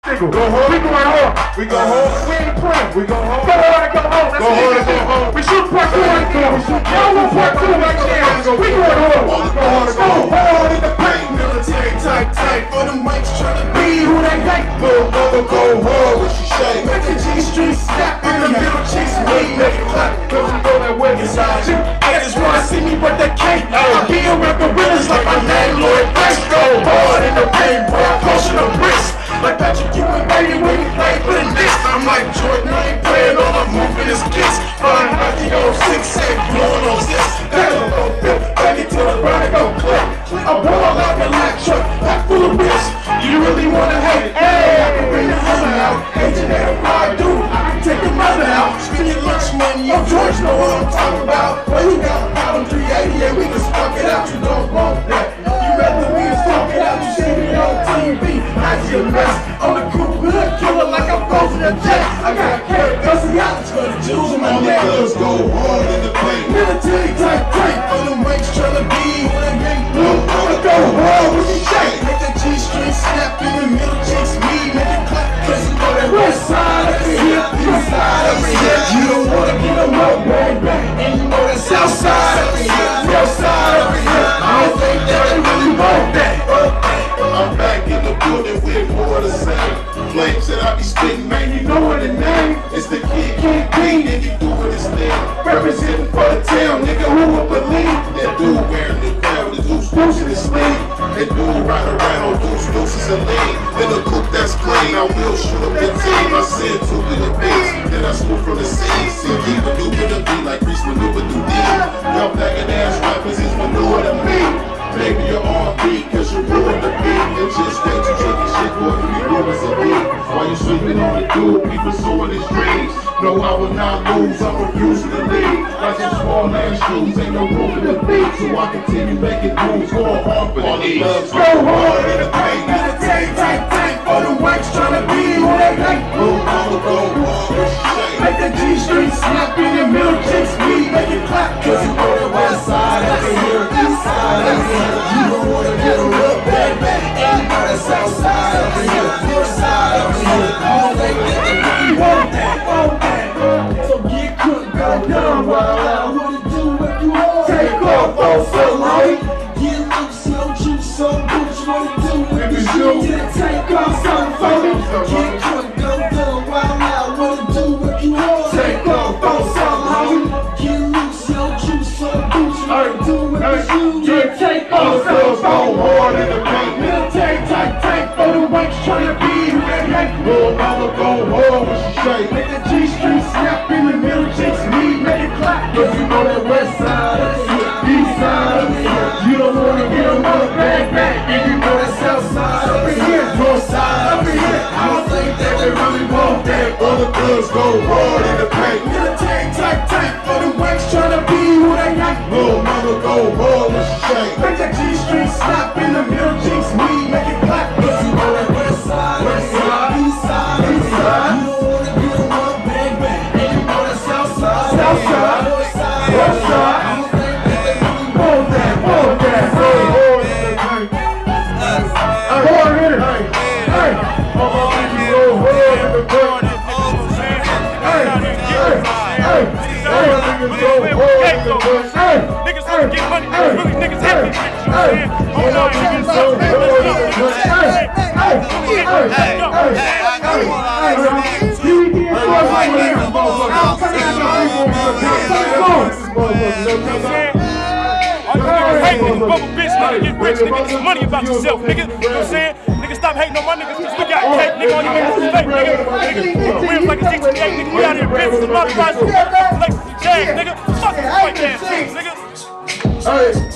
Go home. We going home. We go home. We ain't playing. We go home. Go hard and go home. Go hard and go home. We shoot part 2 right there. Y'all want part 2 right there. We going home. Go hard and go home. In the paint. Military tight for them mics trying to be who they like. Little mother go hard when she shake. Make the G-string snap in the middle. Chase me. Make it clap. Cause we know that way inside you. I just wanna see me break that cake. I be around gorillas like my name Lloyd Banks. Go hard in the paint. Boy, I'm pushing the bricks. Like Patrick Ewing, baby, when he play for the Knicks. I'm like Jordan, I ain't playing all I'm moving his kicks. Flying hockey on 6'8", blowing on 6. That'll go flip, back it to the ground and go clip. I ball like a lag truck, pack full of whips. You really wanna hate? Hey, I can bring the hammer out. Agent ain't what I do, I can take the mother out. Spend your lunch money, yo, George know what I'm talking about. Well, you got a problem 380 and we can spark it out. You don't want that. You rather me spark it out, you see me on TV. Your mess on the group hood killer like I'm frozen a jet. I got Balenciagas for the jewels on my neck. Let's go hard in the paint. Military type for them mics tryna be who they make. I'ma go hard when she shake. Make that G-string snap in the middle, chase me, make it clap. Cause you know that west side up in here, east side up in here. You don't wanna get them up, baby. And you know that south side up in here, north side up in here. I don't think that they really want that. I'm back in the building with more of the same. Flames that I be spitting, man, you know what the name. It's the kid, King, and he doing his thing. Representing for the town, nigga, who would believe? That dude wearing the crown, the deuce in his sleeve. That dude ride around on deuces and lean. Then a coupe that's clean, I will shoot up the team. I said two to the beats, then I swoop from the seas. See, he maneuver the beat like Reese maneuver through D. Y'all black ass rappers is manure to me. Baby, you're on beat, cause you ruined the beat. And just wait to drinking shit, boy, you be rumors of beat. While you sleeping on the dude, he pursuing his dreams. No, I will not lose, I'm refusing to leave. Like some small ass shoes, ain't no room in the beat. So I continue making moves, going hard for the knees. Go hard in the paint, military tight for them whites tryna be who they like. Little mama go hard when she shake. Make the G-string snap in the middle, chicks me, make it clap. Cause you know the west side up in here, east side up in here. You don't wanna get a real bad back. And you know that south side up in here, north side up in here. You don't think that they really want that, So get cooked, go down, wild. What it do if you want? Take off on some light. Get loose, no juice, some boots. What it do if you shoot? Take off something for me. Get cooked, go down, wild. What it do if you want? Take off on some homie. Get loose, no juice, some boots. What it do if you shoot? Take off something go hard in the paint. Military tight for the whites tryna be who they like. Little mama go hard when she shake. Make the G-string snap in the middle, chase me, make it clap. Cause you know that west side up in here, east side up in here. You don't wanna get them on the back. And you know that south side up in here, north side up in here. I don't think that they really want that. Other thugs go hard in the paint. Military tight for the whites tryna be who they like. Little mama go hard when she shake. Make that G-string snap in the middle, chase me, make it clap. Cause you know that west side, east side, east side. You don't wanna get them on the back. And you know that south side, north side. I don't think that they really want that. Niggas wanna get money, really niggas happy. Get rich, nigga, get money about yourself, nigga. You know what I'm saying? Nigga, stop hating on my niggas, cause we got cake, nigga, on your niggas fake, nigga. We're like a 68, nigga, we out here bitches, modified, Lexus and Jags, nigga. Fuck this white ass nigga.